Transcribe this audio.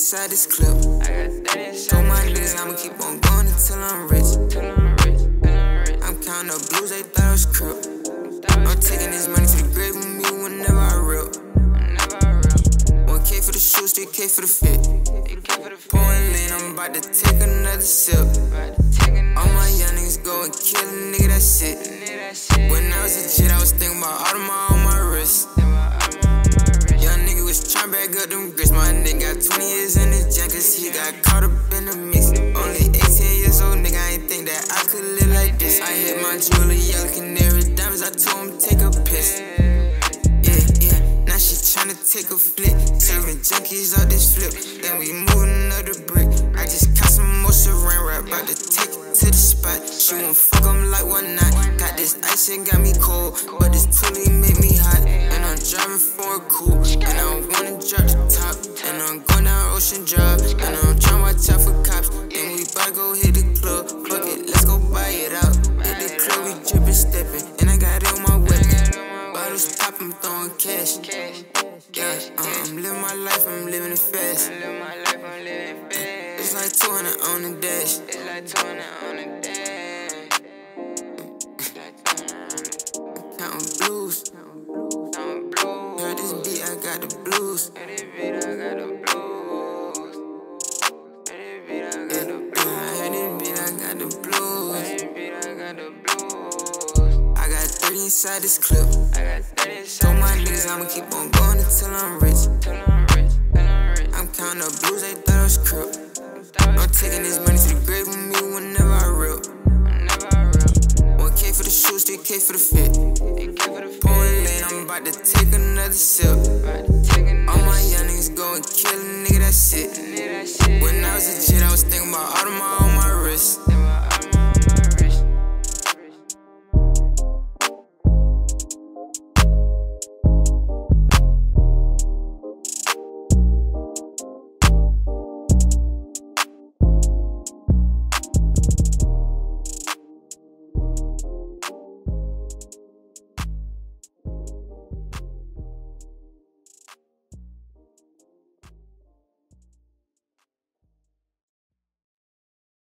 inside this clip. Told my niggas I'ma keep on going until I'm rich. I'm counting up blues, they thought I was crip. I'm taking this money to the grave with me whenever I rip. 1K for the shoes, 3K for the fit. Pouring lean, I'm about to take another sip. All my young niggas go and kill a nigga, that's it. When I was a kid, I was thinking about Audemars on my wrist. Young nigga was trying to bag up them grits. My nigga got 20 years in the jam, cause he got caught up in the mix. Only 18 years old, nigga, I ain't think that I could live like this. I hit my jeweler, yellow canary diamonds, I told him take a piss. Now she tryna take a flick, serving junkies out this flip. Then we moving another brick. I just caught some more saran wrap, about to take it to the spot. She won't fuck 'em like one night. Got this ice, it got me cold, but this toolie make me hot. And I'm driving for a coupe, and I wanna drop the top. And I'm going down Ocean Drive, and I'm tryna watch out for cops. Then we bout to go hit the club, fuck it, let's go buy it out. Hit the club, we drippin', steppin', and I got it on my weapon. Bottles pop, I'm throwing cash. Yeah, I'm living my life, I'm living it fast. It's like 200 on the dash. Counting blues. Heard this beat, I got the blues. Heard this beat, I got the blues. I got 30 inside this clip. Told my niggas I'ma keep on going until I'm rich. I'm counting up blues, they thought I was crip. I'm taking this money to the grave with me whenever I rip. 1K for the shoes, 3K for the fit. Pouring lean, I'm about to take another sip. All my young niggas go and kill a nigga, that's it. When I was a kid, I was thinking about Audemars on my wrist.